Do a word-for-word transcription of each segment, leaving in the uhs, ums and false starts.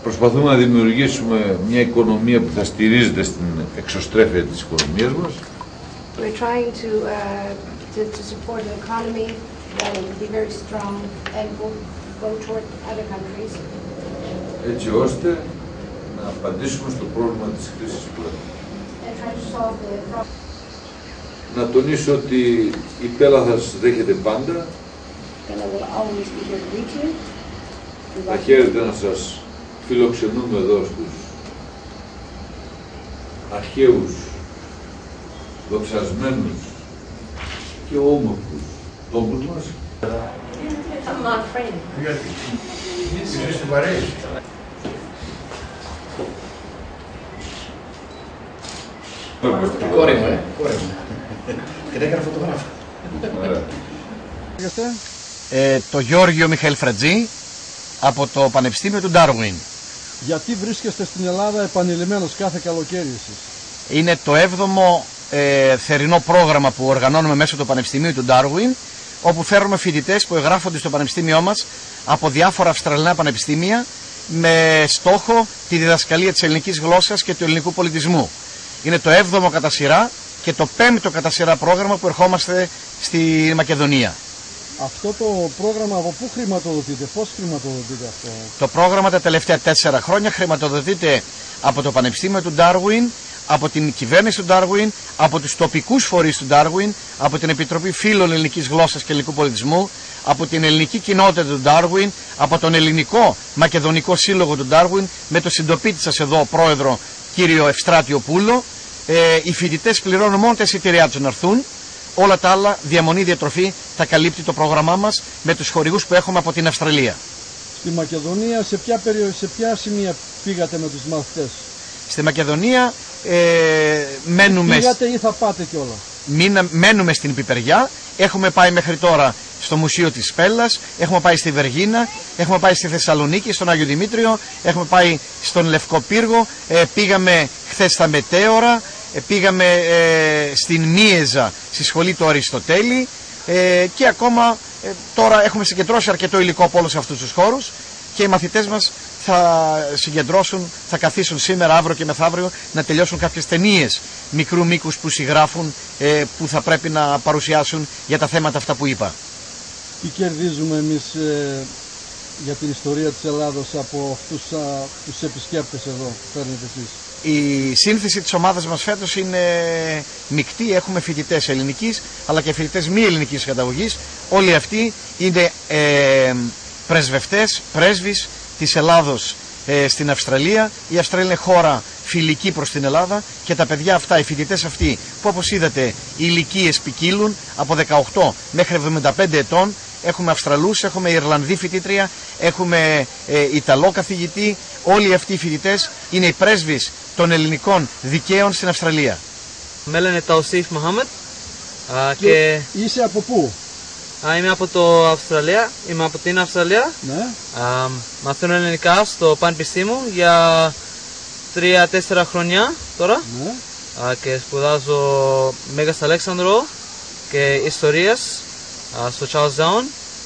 Προσπαθούμε να δημιουργήσουμε μια οικονομία που θα στηρίζεται στην εξωστρέφεια της οικονομίας μας. We're trying to, uh, to, to support an economy that will be very strong and will go toward other countries. Έτσι ώστε να απαντήσουμε στο πρόβλημα της κρίσης που έχουμε. And try to solve the problem. Να τονίσω ότι η Πέλα θα σας δέχεται πάντα. Pella will always be here to greet you. Θα χαίρετε να σας φιλοξενούμε εδώ στους αρχαίους, δοξασμένους και όμορφους τόπους μας. I'm not afraid. Γιατί, είσαι στην παρέα. Κόρη μου, ε, κόρη μου. Και δεν έκανα φωτογράφο. Ε, το Γιώργιο Μιχαήλ Φρατζή από το Πανεπιστήμιο του Ντάρουιν. Γιατί βρίσκεστε στην Ελλάδα επανειλημμένως κάθε καλοκαίρι εσείς? Είναι το έβδομο ε, θερινό πρόγραμμα που οργανώνουμε μέσω του Πανεπιστημίου του Ντάρουιν, όπου φέρουμε φοιτητές που εγγράφονται στο Πανεπιστήμιό μας από διάφορα αυστραλινά πανεπιστήμια με στόχο τη διδασκαλία της ελληνικής γλώσσας και του ελληνικού πολιτισμού. Είναι το έβδομο κατά σειρά και το πέμπτο κατά σειρά πρόγραμμα που ερχόμαστε στη Μακεδονία. Αυτό το πρόγραμμα από πού χρηματοδοτείται, πώς χρηματοδοτείται αυτό? Το πρόγραμμα τα τελευταία τέσσερα χρόνια χρηματοδοτείται από το Πανεπιστήμιο του Ντάρουιν, από την κυβέρνηση του Ντάρουιν, από τους τοπικούς φορείς του Ντάρουιν, από την Επιτροπή Φίλων Ελληνικής Γλώσσας και Ελληνικού Πολιτισμού, από την ελληνική κοινότητα του Ντάρουιν, από τον Ελληνικό Μακεδονικό Σύλλογο του Ντάρουιν, με το συντοπίτη σας εδώ πρόεδρο κύριο Ευστράτιο Πούλο. Ε, οι φοιτητές πληρώνουν μόνο τα εισιτήριά τους να έρθουν. Όλα τα άλλα, διαμονή, διατροφή, τα καλύπτει το πρόγραμμά μας με τους χορηγούς που έχουμε από την Αυστραλία. Στη Μακεδονία, σε ποια, περιο... σε ποια σημεία πήγατε με τους μαθητές? Στη Μακεδονία ε, μένουμε... Πήγατε ή θα πάτε κιόλας? Μήνα, μένουμε στην Πιπεριά, έχουμε πάει μέχρι τώρα στο Μουσείο της Πέλλας, έχουμε πάει στη Βεργίνα, έχουμε πάει στη Θεσσαλονίκη, στον Άγιο Δημήτριο, έχουμε πάει στον Λευκό Πύργο, ε, πήγαμε χθες στα Μετέωρα, ε, πήγαμε ε, στην Μίεζα, στη σχολή του Αριστοτέλη ε, και ακόμα ε, τώρα έχουμε συγκεντρώσει αρκετό υλικό από όλους αυτούς τους χώρους και οι μαθητές μας θα συγκεντρώσουν, θα καθίσουν σήμερα, αύριο και μεθαύριο να τελειώσουν κάποιες ταινίες μικρού μήκους που συγγράφουν, ε, που θα πρέπει να παρουσιάσουν για τα θέματα αυτά που είπα. Τι κερδίζουμε εμείς ε, για την ιστορία της Ελλάδος από αυτούς α, τους επισκέπτες εδώ που φέρνετε εσείς? Η σύνθεση της ομάδας μας φέτος είναι μεικτή. Έχουμε φοιτητές ελληνικής αλλά και φοιτητές μη ελληνικής καταγωγής. Όλοι αυτοί είναι ε, πρεσβευτές, πρέσβεις της Ελλάδος ε, στην Αυστραλία. Η Αυστραλία είναι χώρα φιλική προς την Ελλάδα και τα παιδιά αυτά, οι φοιτητές αυτοί που όπως είδατε οι ηλικίες ποικίλουν από δεκαοκτώ μέχρι εβδομήντα πέντε ετών. Έχουμε Αυστραλούς, έχουμε Ιρλανδή φοιτήτρια, έχουμε ε, Ιταλό καθηγητή. Όλοι αυτοί οι φοιτητές είναι οι πρέσβεις των ελληνικών δικαίων στην Αυστραλία. Με λένε Ταουσίφ Μοχάμετ. Και, και είσαι από πού? Α, είμαι από το Αυστραλία, είμαι από την Αυστραλία. Ναι. Α, μαθαίνω ελληνικά στο Πανεπιστήμιο για τρία τέσσερα χρόνια τώρα. Ναι. Α, και σπουδάζω Μέγας Αλέξανδρο και ιστορίας α, στο Charlestown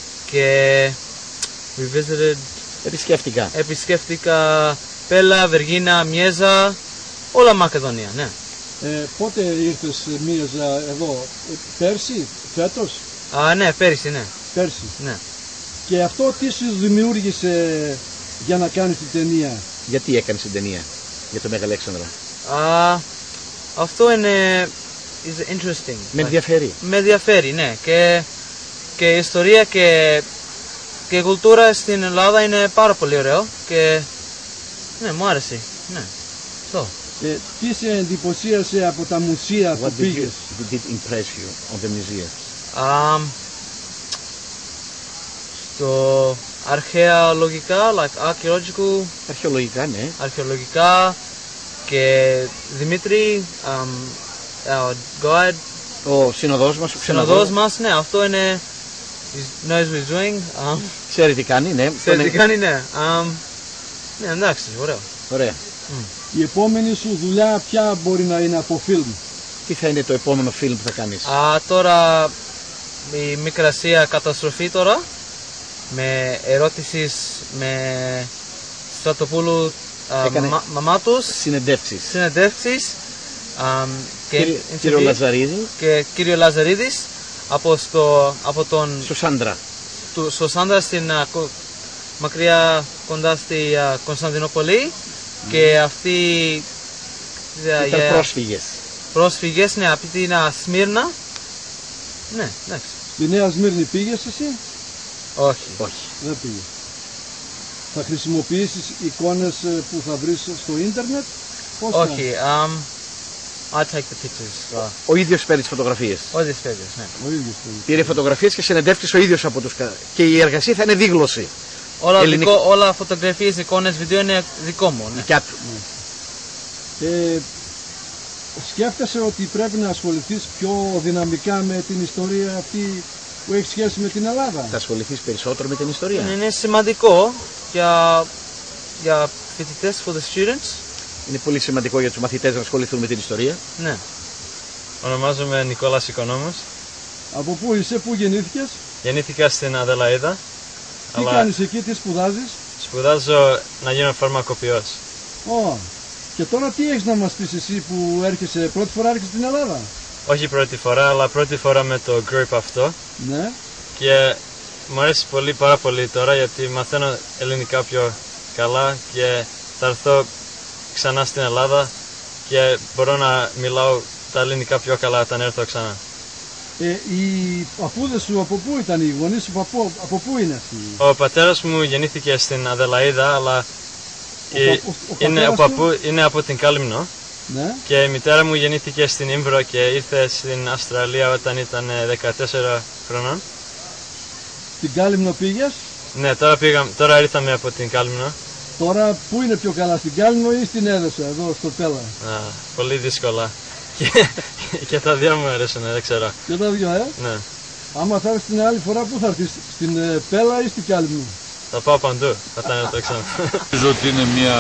και we visited... Επισκέφτηκα. Επισκέφτηκα Πέλα, Βεργίνα, Μιέζα, όλα Μακεδονία, ναι. Ε, πότε ήρθες Μιέζα εδώ, ε, πέρσι, φέτος? Α, ναι, πέρυσι, ναι. Πέρσι. Ναι. Και αυτό τι σου δημιούργησε για να κάνεις την ταινία? Γιατί έκανες την ταινία για το Μέγα Αλέξανδρο? Α, αυτό είναι is interesting. Με ενδιαφέρει. Με ενδιαφέρει, ναι. Και, και η ιστορία και, και η κουλτούρα στην Ελλάδα είναι πάρα πολύ ωραίο και ναι, μου άρεσε. Ναι. So. Ε, τι σε εντυπωσίασε από τα μουσεία που πήγες? What did impress you on the museum? Um, στο αρχαία λογικά, like archaeological. Αρχαιολογικά, ναι. Αρχαιολογικά και Δημήτρη, um, our guide. Ο συνοδός μας. Ο συνοδός μας, ναι, αυτό είναι. He knows what he's doing. Um, ξέρει τι κάνει, ναι. Ξέρει τι κάνει, ναι. Um, ναι, εντάξει, ωραίο. Ωραία. Mm. Η επόμενη σου δουλειά ποια μπορεί να είναι από φιλμ? Τι θα είναι το επόμενο φιλμ που θα κάνεις? Α, τώρα η Μικρασία καταστροφή τώρα. Με ερώτησεις με Στρατοπούλου α, Έκανε μα, μαμά τους, συνεντεύξεις. συνεντεύξεις α, και, Κύριε- interview κύριο Λαζαρίδη. και κύριο Λαζαρίδης από, στο, από τον Στο Σάντρα. του, στο Σάντρα στην α, κο- μακριά κοντά στη α, Κωνσταντινούπολη και αυτοί α, Ήταν για- πρόσφυγες. πρόσφυγες, ναι, από την α, Σμύρνα. Ναι, εντάξει. Στη Νέα Σμύρνη πήγες εσύ? Όχι. Όχι. Δεν πήγες. Θα χρησιμοποιήσεις εικόνες ε, που θα βρεις στο ίντερνετ? Πώς θα? Όχι. Um, I'll take the pictures. Uh, Ο ίδιος παίρνει τις φωτογραφίες. all these pictures, ναι. Ο ίδιος πήγες. Πήρε φωτογραφίες και συνεντεύξεις ο ίδιος από τους. κα- Και η εργασία θα είναι δίγλωση. Όλα, Ελληνικό- δικό, όλα φωτογραφίες, εικόνες, βίντεο είναι δικό μου. Ναι. Δικιά του. Ε, σκέφτεσαι ότι πρέπει να ασχοληθείς πιο δυναμικά με την ιστορία αυτή που έχει σχέση με την Ελλάδα? Θα ασχοληθείς περισσότερο με την ιστορία. Είναι, είναι σημαντικό για, για φοιτητές, for the students. Είναι πολύ σημαντικό για τους μαθητές να ασχοληθούν με την ιστορία. Ναι. Ονομάζομαι Νικόλας Οικονόμος. Από πού είσαι, πού γεννήθηκες, Γεννήθηκα στην Αδελαΐδα, τι αλλά κάνεις εκεί, τι σπουδάζεις? σπουδάζω να γίνω φαρμακοποιός. Ω, και τώρα τι έχεις να μας πεις εσύ που έρχεσαι, πρώτη φορά έρχεσαι στην Ελλάδα? Όχι πρώτη φορά, αλλά πρώτη φορά με το group αυτό. Ναι. Και μου αρέσει πολύ, πάρα πολύ τώρα, γιατί μαθαίνω ελληνικά πιο καλά και θα έρθω ξανά στην Ελλάδα και μπορώ να μιλάω τα ελληνικά πιο καλά όταν έρθω ξανά. Ε, οι παππούδες σου από πού ήταν, οι γονείς σου από, από πού είναι αυτοί? Ο πατέρας μου γεννήθηκε στην Αδελαΐδα, αλλά Ο η- πα- ο- ο είναι, πατέρας ο παππού, είναι από την Κάλυμνο. Ναι. Και η μητέρα μου γεννήθηκε στην Ήμβρο και ήρθε στην Αυστραλία όταν ήταν ε, δεκατέσσερα χρονών. Στην Κάλυμνο πήγες, Ναι, τώρα, πήγα, τώρα ήρθαμε από την Κάλυμνο. τώρα πού είναι πιο καλά, στην Κάλυμνο ή στην Έδεσα, εδώ στο Πέλα? Α, πολύ δύσκολα. Και, και τα δύο μου αρέσουν, δεν ξέρω. Και τα δυο, ε. Ναι, Άμα θα έρθεις την άλλη φορά, πού θα έρθεις, στην ε, Πέλα ή στην Κάλυμνο? θα πάω παντού όταν έρθω ξανά. Νομίζω ότι είναι μια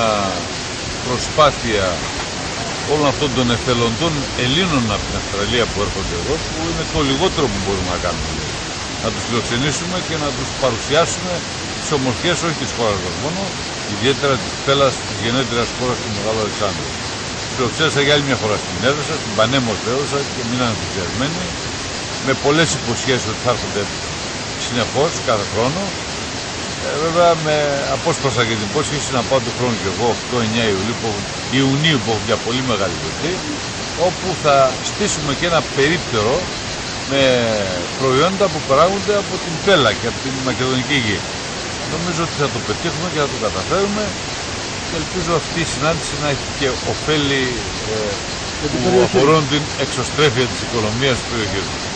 προσπάθεια όλων αυτών των εθελοντών Ελλήνων από την Αυστραλία που έρχονται εδώ, που είναι το λιγότερο που μπορούμε να κάνουμε. Να τους φιλοξενήσουμε και να τους παρουσιάσουμε τις ομορφιές όχι της χώρας μας μόνο, ιδιαίτερα της Πέλας, της γενέτειρας χώρας του Μεγάλου Αλεξάνδρου. Φιλοξένησα για άλλη μια φορά στην Έδωσα, στην πανέμορφη Έδωσα και μείναν ενθουσιασμένοι, με πολλές υποσχέσεις ότι θα έρχονται συνεχώς κάθε χρόνο. Ε, βέβαια με απόσπασα και την υπόσχεση να πάω του χρόνου και εγώ οκτώ εννιά Ιουλίου που, Ιουνίου που έχω μια πολύ μεγάλη γιορτή, όπου θα στήσουμε και ένα περίπτερο με προϊόντα που παράγονται από την Πέλα και από την Μακεδονική γη. Νομίζω ότι θα το πετύχουμε και θα το καταφέρουμε και ελπίζω αυτή η συνάντηση να έχει και ωφέλη ε, που αφορούν την εξωστρέφεια της οικονομίας της περιοχής.